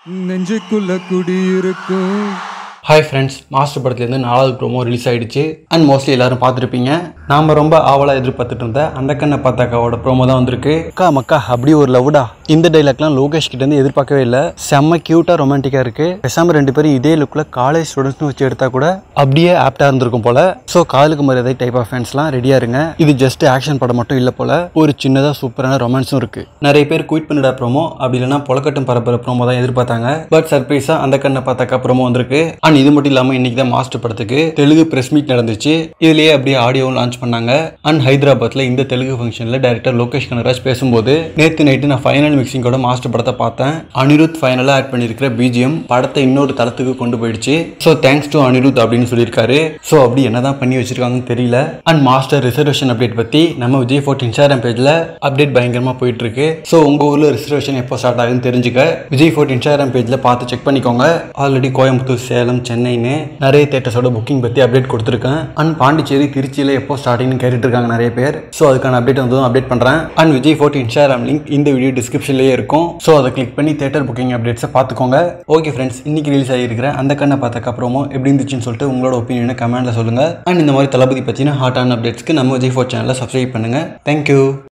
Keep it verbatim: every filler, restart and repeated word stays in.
நெஞ்சுக்குள்ள குடியிருக்கும். Hi friends, Master படத்துலேருந்து நாலாவது ப்ரோமோ ரிலீஸ் ஆகிடுச்சு. அண்ட் மோஸ்ட்லி எல்லாரும் பார்த்துருப்பீங்க. நாம் ரொம்ப ஆவலாக எதிர்பார்த்துட்டு இருந்த அந்த கண்ணை பார்த்தாக்காவோட ப்ரோமோ தான் வந்திருக்கு. அக்கா மக்கா அப்படி ஒரு லவ்டா. இந்த டைலாக்லாம் லோகேஷ் கிட்டேருந்து எதிர்பார்க்கவே இல்லை. செம்ம க்யூட்டாக ரொமான்டிக்காக இருக்குது. பேசாமல் ரெண்டு பேரும் இதே லுக்கில் காலேஜ் ஸ்டூடெண்ட்ஸ்னு வச்சு எடுத்தா கூட அப்படியே ஆப்டாக இருந்திருக்கும் போல. ஸோ காலுக்கு மரியாதை டைப் ஆஃப் ஃபேன்ஸ்லாம் ரெடியாக இருங்க. இது ஜஸ்ட் ஆக்ஷன் படம் மட்டும் இல்லை போல, ஒரு சின்னதாக சூப்பரான ரொமான்ஸும் இருக்குது. நிறைய பேர் குயிட் பண்ணிடா ப்ரோமோ, அப்படி இல்லைனா பொலக்கட்டும் பரப்புற ப்ரோமோ தான் எதிர்பார்த்தாங்க. பட் சர்ப்ரைஸாக அந்த கண்ணை பார்த்தாக்கா ப்ரோமோ வந்திருக்கு. அண்ட் இது மட்டும் இல்லாமல் இன்னைக்கு தான் மாஸ்டர் படத்துக்கு தெலுங்கு பிரஸ் மீட் நடந்துச்சு. இதுலேயே அப்படியே ஆடியோவும் லான்ச் பண்ணாங்க. அண்ட் ஹைதராபாத்தில் இந்த தெலுங்கு ஃபங்க்ஷனில் டைரக்டர் லோகேஷ் கனகராஜ் பேசும்போது, நேற்று நைட்டு நான் ஃபைனல் மிக்சிங்கோட மாஸ்டர் படத்தை பார்த்தேன். அனிருத் ஃபைனலாக ஆட் பண்ணியிருக்கிற பிஜிஎம் படத்தை இன்னொரு தளத்துக்கு கொண்டு போயிடுச்சு. ஸோ தேங்க்ஸ் டு அனிருத் அப்படின்னு சொல்லியிருக்காரு. ஸோ அப்படி என்னதான் பண்ணி வச்சிருக்காங்கன்னு தெரியல. அண்ட் மாஸ்டர் ரிசர்வேஷன் அப்டேட் பற்றி நம்ம விஜய் ஃபோர்ட் இன்ஸ்டாகிராம் பேஜில் அப்டேட் பயங்கரமாக போயிட்டு இருக்கு. ஸோ உங்கள் ஊரில் ரிசர்வேஷன் எப்போ ஸ்டார்ட் ஆகுதுன்னு தெரிஞ்சுக்க விஜய் ஃபோர்ட் இன்ஸ்டாகிராம் பேஜில் பார்த்து செக் பண்ணிக்கோங்க. ஆல்ரெடி கோயம்புத்தூர், சேலம், சென்னைன்னு நிறைய தேட்டர்ஸோட புக்கிங் பற்றி அப்டேட் கொடுத்துருக்கேன். அண்ட் பாண்டிச்சேரி, திருச்சியில் எப்போ ஸ்டார்டிங்னு கேட்டுட்டு இருக்காங்க நிறைய பேர். ஸோ அதுக்கான அப்டேட் வந்ததும் அப்டேட் பண்ணுறேன். And Vijay Fort Instagram link இந்த வீடியோ டிஸ்கிரிப்ஷன்லேயே இருக்கும். ஸோ அதை கிளிக் பண்ணி தேட்டர் புக்கிங் அப்டேட்ஸை பார்த்துக்கோங்க. ஓகே ஃப்ரெண்ட்ஸ், இன்னைக்கு ரிலீஸ் ஆகியிருக்கிற அந்த கண்ணை பார்த்த அப்புறமும் எப்படி இருந்துச்சுன்னு சொல்லிட்டு உங்களோட ஒப்பீனியனை கமெண்ட்டில் சொல்லுங்கள். அண்ட் இந்த மாதிரி தளபதி பற்றின ஹாட்டான அப்டேட்ஸ்க்கு நம்ம விஜய் ஃபோர்ட் சேனலை சப்ஸ்கிரைப் பண்ணுங்கள். தேங்க்யூ.